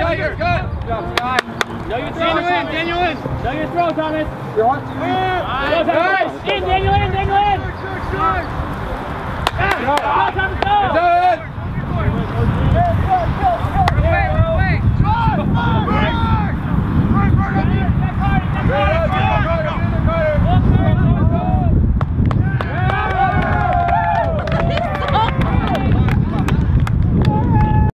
Good. Good job, Scott. Know your throw, Daniel in. Know your throw, Thomas. You want to? Nice. In, Daniel in.